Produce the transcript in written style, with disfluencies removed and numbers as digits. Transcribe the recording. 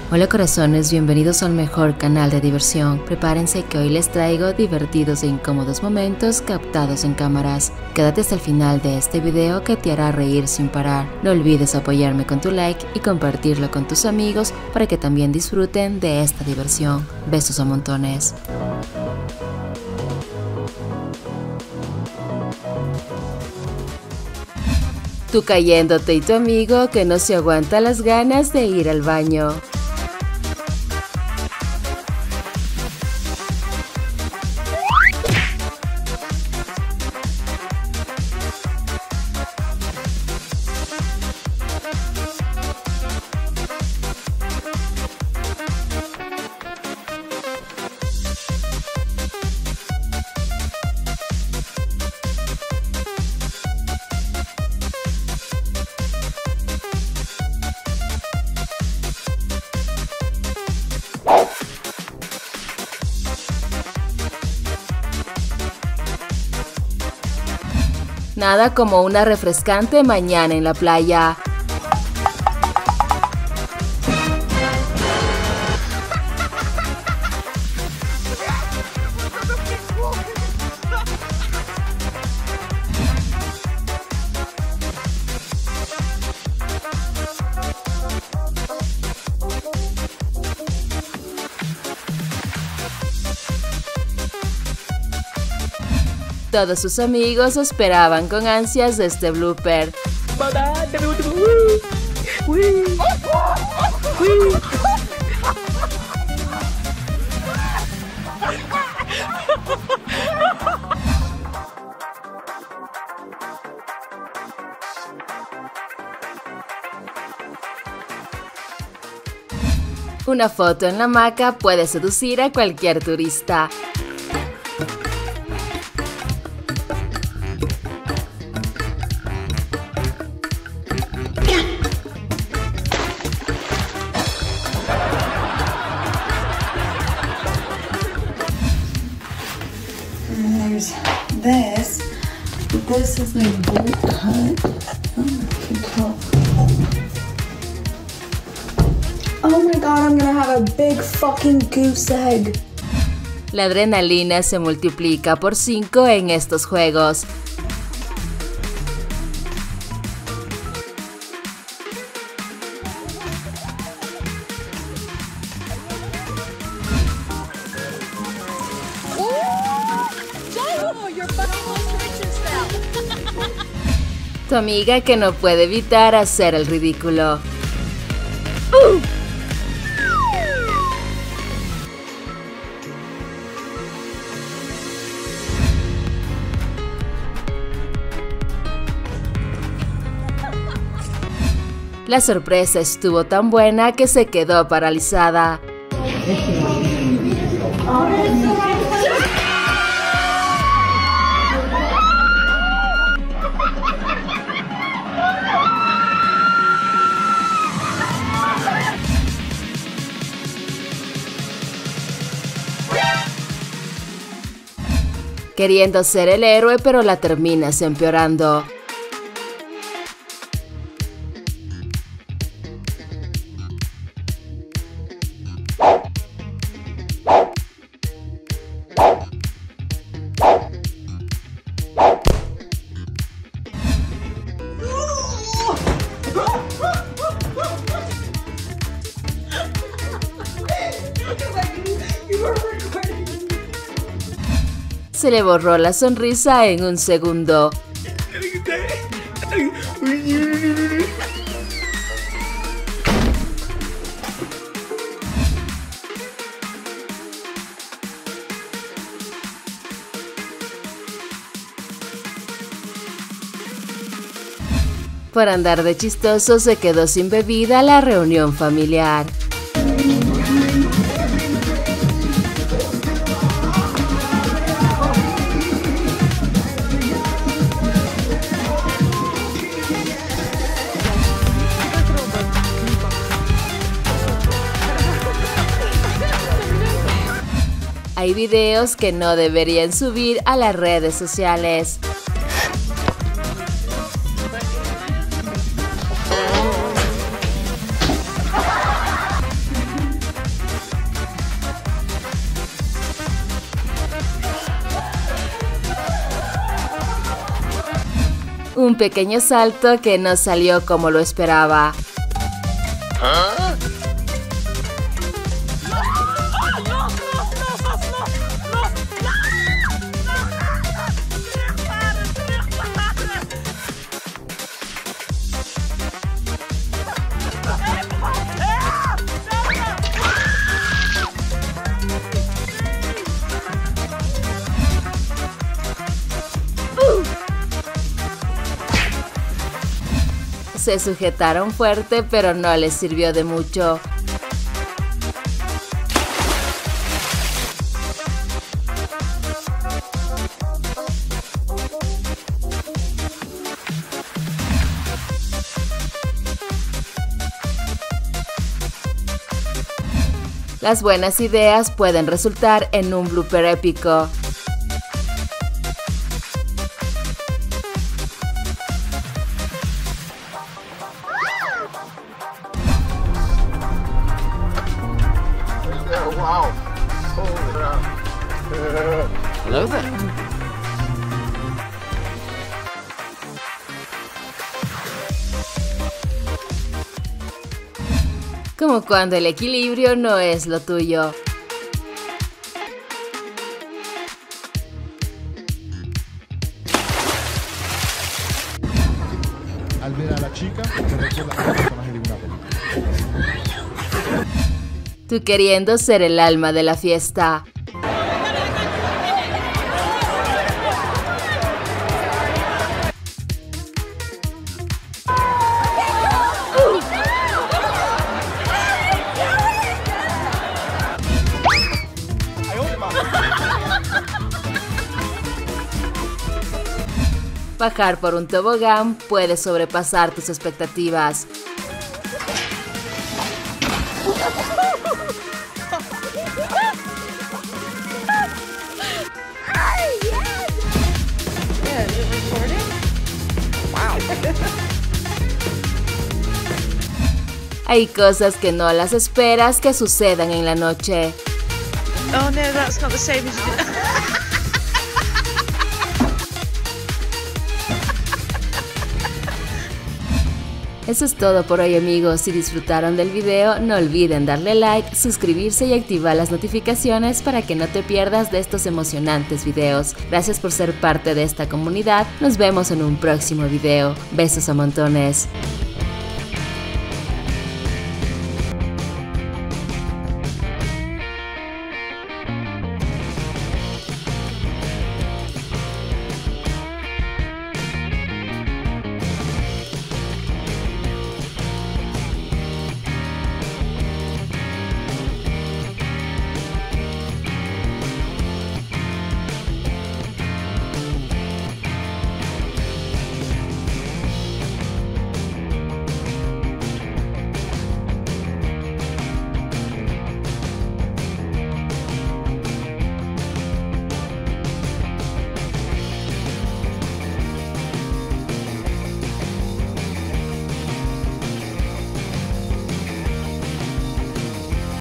Hola corazones, bienvenidos al mejor canal de diversión. Prepárense que hoy les traigo divertidos e incómodos momentos captados en cámaras. Quédate hasta el final de este video que te hará reír sin parar. No olvides apoyarme con tu like y compartirlo con tus amigos para que también disfruten de esta diversión. Besos a montones. Tú cayéndote y tu amigo que no se aguanta las ganas de ir al baño. Nada como una refrescante mañana en la playa. Todos sus amigos esperaban con ansias este blooper. Una foto en la hamaca puede seducir a cualquier turista. There's this. This is like boot cut. Oh my god, I'm gonna have a big fucking goose egg. La adrenalina se multiplica por 5 en estos juegos. Tu amiga que no puede evitar hacer el ridículo. La sorpresa estuvo tan buena que se quedó paralizada. Queriendo ser el héroe, pero la terminas empeorando. Se le borró la sonrisa en un segundo. Por andar de chistoso se quedó sin bebida la reunión familiar. Hay videos que no deberían subir a las redes sociales. Un pequeño salto que no salió como lo esperaba. ¿Ah? Se sujetaron fuerte, pero no les sirvió de mucho. Las buenas ideas pueden resultar en un blooper épico. Wow. Hello there. Como cuando el equilibrio no es lo tuyo. Al ver a la chica, me recuerda a un personaje de una película. Tú queriendo ser el alma de la fiesta. Bajar por un tobogán puede sobrepasar tus expectativas. Hay cosas que no las esperas que sucedan en la noche. Oh no, that's not the same as you did. Eso es todo por hoy, amigos. Si disfrutaron del video, no olviden darle like, suscribirse y activar las notificaciones para que no te pierdas de estos emocionantes videos. Gracias por ser parte de esta comunidad. Nos vemos en un próximo video. Besos a montones.